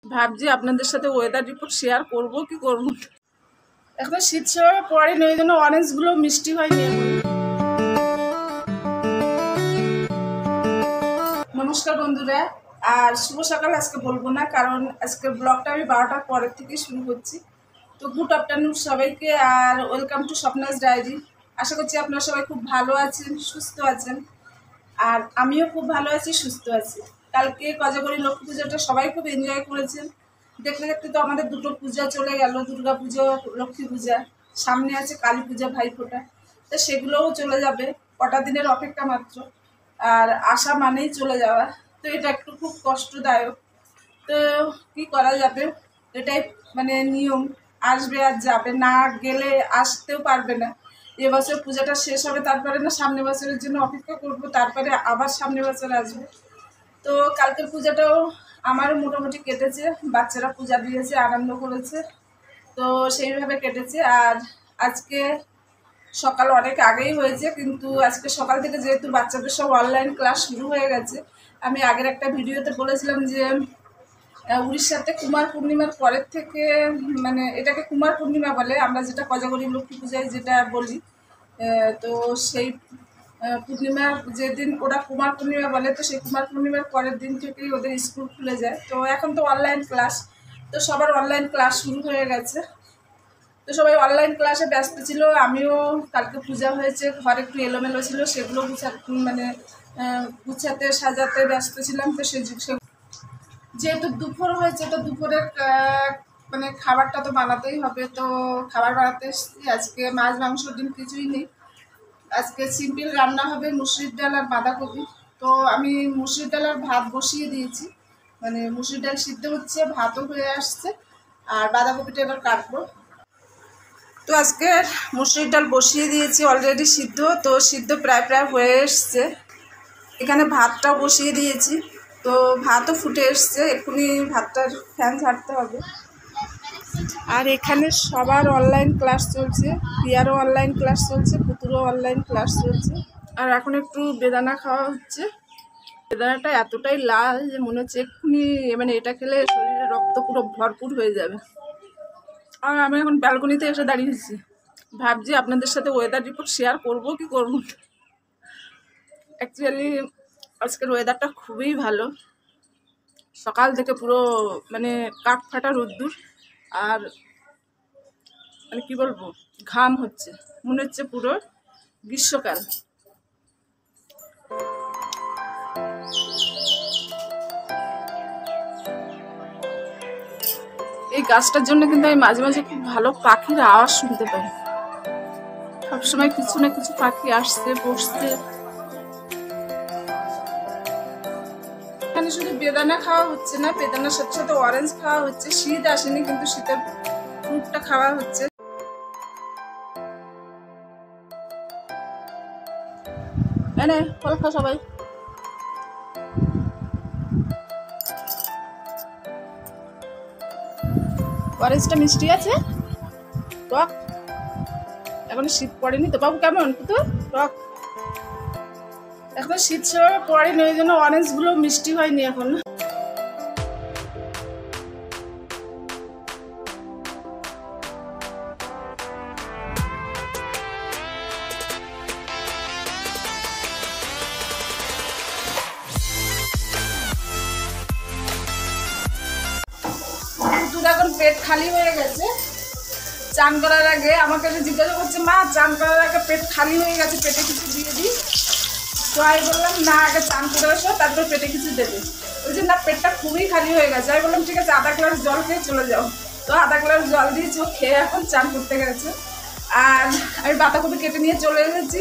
ভাবছি আপনাদের সাথে ওয়েদার রিপোর্ট শেয়ার করব কি করব। এখন শীত সেভাবে পড়েনি, ওই জন্য অরেঞ্জগুলো মিষ্টি হয়নি এখন। নমস্কার বন্ধুরা, আর শুভ সকাল আজকে বলবো না, কারণ আজকে ব্লগটা আমি 12টার পরের থেকে শুরু করছি। তো গুড আফটারনুন সবাইকে, আর ওয়েলকাম টু স্বপ্নাস ডায়েরি। আশা করছি আপনারা সবাই খুব ভালো আছেন, সুস্থ আছেন, আর আমিও খুব ভালো আছি, সুস্থ আছি। কালকে কোজাগরী লক্ষ্মী পুজোটা সবাই খুব এনজয় করেছেন। দেখতে দেখতে তো আমাদের দুটো পূজা চলে গেল, দুর্গা পুজো, লক্ষ্মী পূজা, সামনে আছে কালী পূজা, ভাইফোঁটা। তো সেগুলোও চলে যাবে, কটা দিনের অপেক্ষা মাত্র। আর আসা মানেই চলে যাওয়া, তো এটা একটু খুব কষ্টদায়ক। তো কি করা যাবে, এটাই মানে নিয়ম। আসবে আর যাবে, না গেলে আসতেও পারবে না। এবছর পূজাটা শেষ হবে, তারপরে না সামনে বছরের জন্য অপেক্ষা করব, তারপরে আবার সামনে বছর আসবে। তো কালকের পূজাটাও আমারও মোটামুটি কেটেছে, বাচ্চারা পূজা দিয়েছে, আনন্দ করেছে, তো সেইভাবে কেটেছে। আর আজকে সকাল অনেক আগেই হয়েছে, কিন্তু আজকে সকাল থেকে যেহেতু বাচ্চাদের সব অনলাইন ক্লাস শুরু হয়ে গেছে, আমি আগের একটা ভিডিওতে বলেছিলাম যে উড়িষ্যাতে কুমার পূর্ণিমার পরের থেকে, মানে এটাকে কুমার পূর্ণিমা বলে, আমরা যেটা কোজাগরী লক্ষ্মী পূজায় যেটা বলি। তো সেই পূর্ণিমার যেদিন ওরা কুমার পূর্ণিমা বলে, তো সেই কুমার পূর্ণিমার পরের দিন থেকেই ওদের স্কুল খুলে যায়। তো এখন তো অনলাইন ক্লাস, তো সবার অনলাইন ক্লাস শুরু হয়ে গেছে। তো সবাই অনলাইন ক্লাসে ব্যস্ত ছিল, আমিও কালকে পূজা হয়েছে, ঘর একটু এলোমেলো ছিল, সেগুলো গুছাতে সাজাতে ব্যস্ত ছিলাম। তো যেহেতু দুপুর হয়েছে, তো দুপুরের মানে খাবারটা তো বানাতেই হবে। তো খাবার বানাতে এসেছি, আজকে মাছ মাংস ডিম কিছুই নেই, আজকে সিম্পল রান্না হবে, মুসুরির ডাল আর বাঁধাকপি। তো আমি মুসুরির ডাল আর ভাত বসিয়ে দিয়েছি, মানে মুসুরির ডাল সিদ্ধ হচ্ছে, ভাতও হয়ে আসছে, আর বাঁধাকপিটা এবার কাটবো। তো আজকে মুসুরির ডাল বসিয়ে দিয়েছি অলরেডি সিদ্ধ, তো সিদ্ধ প্রায় হয়ে এসছে। এখানে ভাতটাও বসিয়ে দিয়েছি, তো ভাতও ফুটে এসছে, এক্ষুনি ভাতটার ফ্যান ছাড়তে হবে। আর এখানে সবার অনলাইন ক্লাস চলছে, প্রিয়ারও অনলাইন ক্লাস চলছে, পুতুরও অনলাইন ক্লাস চলছে। আর এখন একটু বেদানা খাওয়া হচ্ছে। বেদানাটা এতটাই লাল যে মনে হচ্ছে এক্ষুনি, মানে এটা খেলে শরীরে রক্ত পুরো ভরপুর হয়ে যাবে। আর আমি এখন ব্যালকনিতে এসে দাঁড়িয়েছি, ভাবছি আপনাদের সাথে ওয়েদার রিপোর্ট শেয়ার করব কি করব। অ্যাকচুয়ালি আজকের ওয়েদারটা খুবই ভালো, সকাল থেকে পুরো মানে কাঠ ফাটা রোদ্দুর, আর মানে কি বলবো, ঘাম হচ্ছে, মনে হচ্ছে পুরো গ্রীষ্মকাল। এই গাছটার জন্য কিন্তু আমি মাঝে মাঝে খুব ভালো পাখির আওয়াজ শুনতে পাই, সবসময় কিছু না কিছু পাখি আসছে বসছে। এখানে শুধু বেদানা খাওয়া হচ্ছে না, বেদানার সাথে সাথে অরেঞ্জ খাওয়া হচ্ছে। শীত আসেনি, কিন্তু শীতের ফ্রুটটা খাওয়া হচ্ছে। এনে ফল খা সবাই। অরেঞ্জটা মিষ্টি আছে, টক, এখন শীত পড়েনি তো। বাবু কেমন পুতুল? টক, এখন শীত সেভাবে পড়েনি, ওই জন্য অরেঞ্জগুলো মিষ্টি হয়নি এখন। এখন পেট খালি হয়ে গেছে, চান করার আগে আমাকে জিজ্ঞাসা করছে, মা চান করার আগে পেট খালি হয়ে গেছে, পেটে কিছু দিয়ে দিই। তো আমি বললাম না, আগে চান করে আসো, তারপর পেটে কিছু দেবে। ওই যে না, পেটটা খুবই খালি হয়ে গেছে। আমি বললাম ঠিক আছে, আধা গ্লাস জল খেয়ে চলে যাও। তো আধা গ্লাস জল দিয়েছি, ও খেয়ে এখন চান করতে গেছে। আর আমি বাঁধাকপি কেটে নিয়ে চলে এসেছি।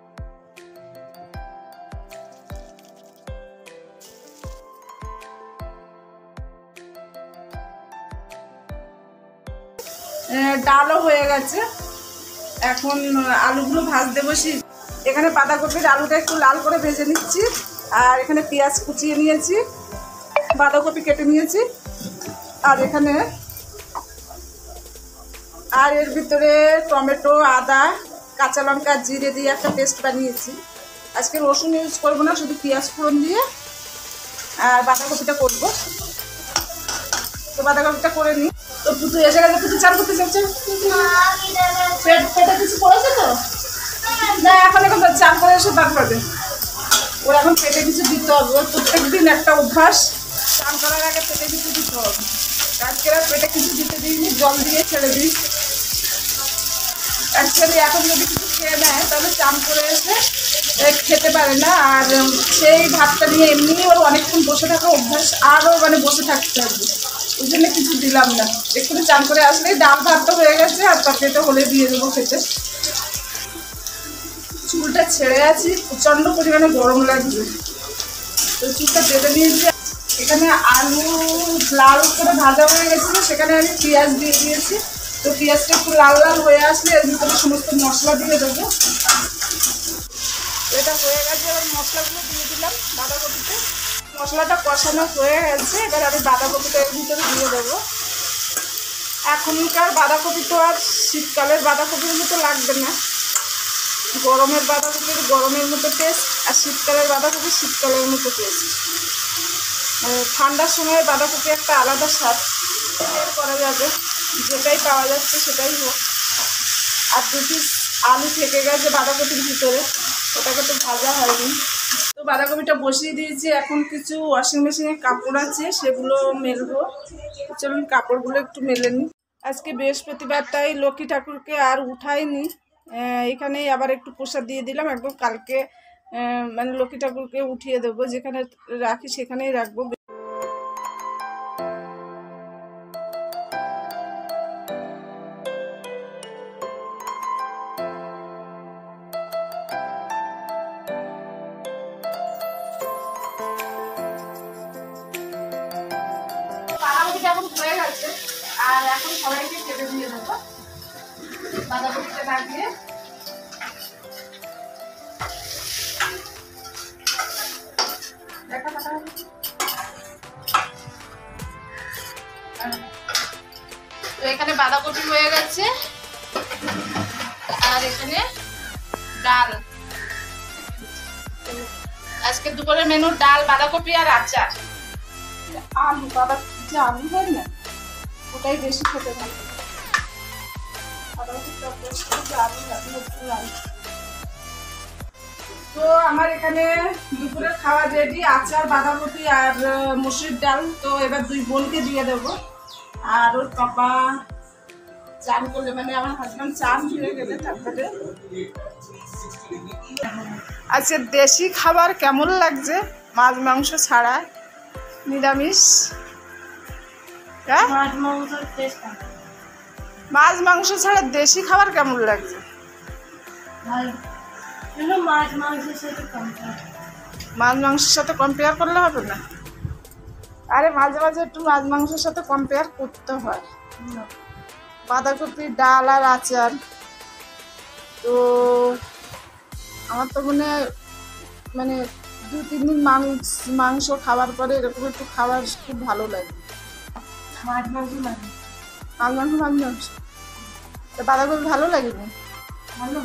ডালও হয়ে গেছে, এখন আলুগুলো ভাজতে বসি। এখানে বাঁধাকপির আলুটা একটু লাল করে ভেজে নিচ্ছি, আর এখানে পেঁয়াজ কুচিয়ে নিয়েছি, বাঁধাকপি কেটে নিয়েছি, আর এখানে আর এর ভিতরে টমেটো, আদা, কাঁচা লঙ্কা, জিরে দিয়ে একটা পেস্ট বানিয়েছি। আজকে রসুন ইউজ করবো না, শুধু পেঁয়াজ ফোড়ন দিয়ে আর বাঁধাকপিটা করবো। তো বাঁধাকপিটা করে নিই। তো পুতু এসে গেছে, পুতু চান করতে চাচ্ছে, পেটে কিছু পড়েছে তো না, এখন চান করে এসে তারপরে ওর এখন পেটে কিছু দিতে হবে। ওর প্রত্যেক দিন একটা অভ্যাস, চান করার আগে পেটে কিছু দিতে হবে। আজকে আর পেটে কিছু দিতে দিইনি, জল দিয়ে ছেড়ে দিই। অ্যাকচুয়ালি এখন যদি কিছু খেয়ে নেয় তাহলে চান করে এসে খেতে পারে না, আর সেই ভাতটা নিয়ে এমনি ওর অনেকক্ষণ বসে থাকা অভ্যাস, আরও মানে বসে থাকতে হবে। ওই জন্য কিছু দিলাম না, একটু চান করে আসলেই ডাল ভাতটা হয়ে গেছে, আর তরকারিটা হলে দিয়ে দেবো খেতে। চুলটা ছেড়ে আছি, প্রচণ্ড পরিমাণে গরম লাগছে, তো চুলটা বেঁধে নিয়েছি। এখানে আলু লাল করে ভাজা হয়ে গেছিলো, সেখানে আমি পেঁয়াজ দিয়ে দিয়েছি। তো পেঁয়াজটা একটু লাল লাল হয়ে আসলে এর ভিতরে সমস্ত মশলা দিয়ে দেবো। এটা হয়ে গেছে, এবার মশলাগুলো দিয়ে দিলাম বাঁধাকপিতে। মশলাটা কষানো হয়ে গেছে, এবার আমি বাঁধাকপিটা এর ভিতরে দিয়ে দেবো। এখনকার বাঁধাকপি তো আর শীতকালের বাঁধাকপির মতো লাগবে না, গরমের বাঁধাকপির গরমের মতো টেস্ট, আর শীতকালের বাঁধাকপি শীতকালের মতো টেস্ট। ঠান্ডার সময় বাঁধাকপি একটা আলাদা স্বাদ করা যাবে, যেটাই পাওয়া যাচ্ছে সেটাই হোক। আর 2 পিস আলু থেকে গেছে বাঁধাকপির ভিতরে, ওটাকে তো ভাজা হয়নি। তো বাঁধাকপিটা বসিয়ে দিয়েছি, এখন কিছু ওয়াশিং মেশিনে কাপড় আছে সেগুলো মেলবো। চলুন কাপড়গুলো একটু মেলে নিই। আজকে বৃহস্পতিবার, তাই লক্ষ্মী ঠাকুরকে আর উঠাইনি, এখানেই আবার একটু প্রসাদ দিয়ে দিলাম। একদম কালকে মানে লক্ষ্মী ঠাকুরকে উঠিয়ে দেবো, যেখানে রাখি সেখানেই রাখবো। বাঁধাকপিটা এখন হয়ে গেছে, আর এখন সবাইকে খেতে দিয়ে দেবো। বাঁধাকপিটা লাগিয়ে তো এখানে বাঁধাকপি হয়ে গেছে, আর এখানে ডাল। আজকে দুপুরের মেনু ডাল, বাঁধাকপি আর আচার। আলু, বাবা যে আলু হয় না, ওটাই বেশি খেতে ভালো। তো আমার এখানে দুপুরের খাওয়া রেডি, আচার, বাঁধাকপি আর মসুরির ডাল। তো এবার 2 বোনকে দিয়ে দেবো, আর ওর পাপা চান করলে, মানে আমার হাজব্যান্ড চান ফিরে গেলে তারপরে। আচ্ছা, দেশি খাবার কেমন লাগছে? মাছ মাংস ছাড়া নিরামিষ। মাছ মাংস ছাড়া দেশি খাবার কেমন লাগছে? মাছ মাংসের সাথে কম্পেয়ার করলে হবে না? আরে মাঝে মাঝে একটু মাছ মাংসের সাথে কম্পেয়ার করতে হয়। বাঁধাকপি, ডাল আর আচার। তো আমার তো মানে 2-3 দিন মাংস খাওয়ার পরে এরকম একটু খাবার খুব ভালো লাগে। মাছ মাংস বাঁধাকপি ভালো লাগে না? ভালো।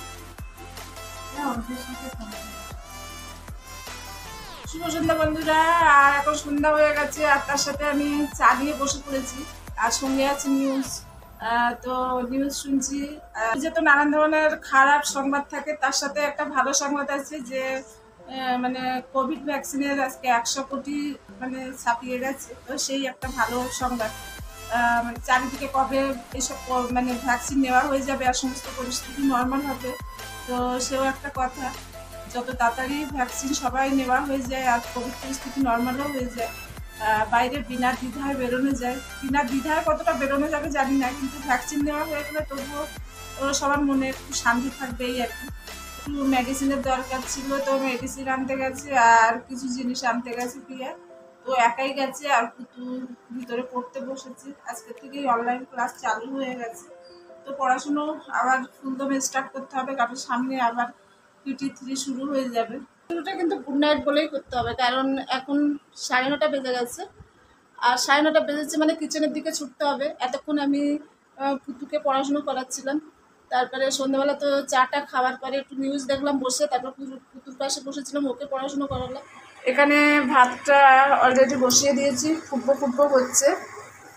শুভ সন্ধ্যা বন্ধুরা, আর এখন সন্ধ্যা হয়ে গেছে, আর তার সাথে আমি চা নিয়ে বসে পড়েছি, আর সঙ্গে আছে নিউজ। তো নিউজ শুনছি, যে তো নানান ধরনের খারাপ সংবাদ থাকে, তার সাথে একটা ভালো সংবাদ আছে যে মানে কোভিড ভ্যাকসিনের আজকে 100 কোটি মানে ছাপিয়ে গেছে। তো সেই একটা ভালো সংবাদ। মানে চারিদিকে কবে এইসব মানে ভ্যাকসিন নেওয়া হয়ে যাবে আর সমস্ত পরিস্থিতি নর্মাল হবে, তো সেও একটা কথা। যত তাড়াতাড়ি ভ্যাকসিন সবাই নেওয়া হয়ে যায় আর কোভিড পরিস্থিতি নর্মালও হয়ে যায়, বাইরে বিনা দ্বিধায় বেরোনো যায়। বিনা দ্বিধায় কতটা বেরোনো যাবে জানি না, কিন্তু ভ্যাকসিন নেওয়া হয়ে গেলে তবুও সবার মনে একটু শান্তি থাকবে, এই আর কি। একটু মেডিসিনের দরকার ছিল, তো মেডিসিন আনতে গেছে, আর কিছু জিনিস আনতে গেছে দিয়ে। তো একাই গেছে, আর পুতু ভিতরে পড়তে বসেছে। আজকে থেকেই অনলাইন ক্লাস চালু হয়ে গেছে, তো পড়াশুনো আবার ফুলদমে স্টার্ট করতে হবে, কারণ সামনে আবার PT3 শুরু হয়ে যাবে। শুরুটা কিন্তু গুড নাইট বলেই করতে হবে, কারণ এখন 9:30 বেজে গেছে, আর 9:30 বেজেছে মানে কিচেনের দিকে ছুটতে হবে। এতক্ষণ আমি পুতুকে পড়াশুনো করাচ্ছিলাম, তারপরে সন্ধ্যাবেলা তো চাটা খাওয়ার পরে একটু নিউজ দেখলাম বসে, তারপর পুতুর পাশে বসেছিলাম, ওকে পড়াশুনো করালাম। এখানে ভাতটা অলরেডি বসিয়ে দিয়েছি, ফুটবো হচ্ছে।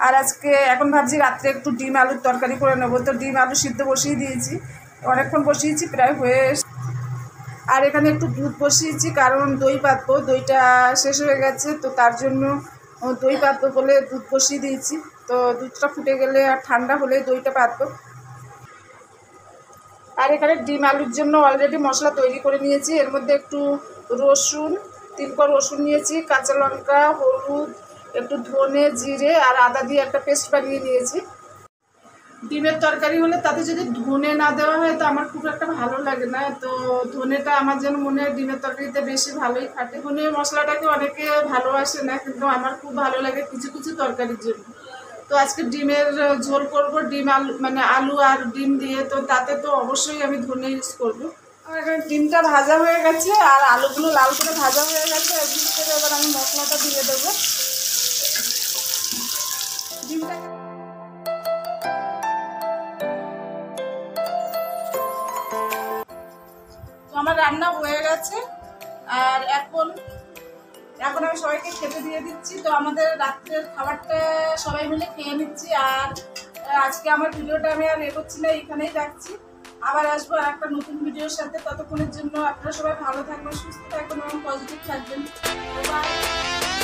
আর আজকে এখন ভাবছি রাত্রে একটু ডিম আলুর তরকারি করে নেবো। তো ডিম আলু সিদ্ধ বসিয়ে দিয়েছি, অনেকক্ষণ বসিয়েছি, প্রায় হয়ে। আর এখানে একটু দুধ বসিয়েছি, কারণ দই পাতবো, দইটা শেষ হয়ে গেছে, তো তার জন্য দই পাতবো বলে দুধ বসিয়ে দিয়েছি। তো দুধটা ফুটে গেলে আর ঠান্ডা হলে দইটা পাতবো। আর এখানে ডিম আলুর জন্য অলরেডি মশলা তৈরি করে নিয়েছি। এর মধ্যে একটু রসুন, 3 কোয়া রসুন নিয়েছি, কাঁচা লঙ্কা, হলুদ, একটু ধনে, জিরে আর আদা দিয়ে একটা পেস্ট বানিয়ে নিয়েছি। ডিমের তরকারি হলে তাতে যদি ধনে না দেওয়া হয় তো আমার খুব একটা ভালো লাগে না। তো ধনেটা আমার যেন মনে হয় ডিমের তরকারিতে বেশি ভালোই খাটে। ধনে মশলাটাকে অনেকে ভালোবাসে না, কিন্তু আমার খুব ভালো লাগে কিছু কিছু তরকারির জন্য। তো আজকে ডিমের ঝোল করব, ডিম আলু মানে আলু আর ডিম দিয়ে, তো তাতে তো অবশ্যই আমি ধনে ইউজ করবো। আর এখানে ডিমটা ভাজা হয়ে গেছে আর আলুগুলো লাল করে ভাজা হয়ে গেছে। এর ভিতরে এবার আমি মশলাটা দিয়ে দেবো। ডিমটা তো আমার রান্না হয়ে গেছে। আর এখন আমি সবাইকে খেতে দিয়ে দিচ্ছি। তো আমাদের রাত্রের খাবারটা সবাই মিলে খেয়ে নিচ্ছি। আর আজকে আমার ভিডিওটা আমি আর করছি না, এখানেই রাখছি। আবার আসবো আর একটা নতুন ভিডিওর সাথে। ততক্ষণের জন্য আপনারা সবাই ভালো থাকবেন, সুস্থ থাকবেন এবং পজিটিভ থাকবেন। বাই।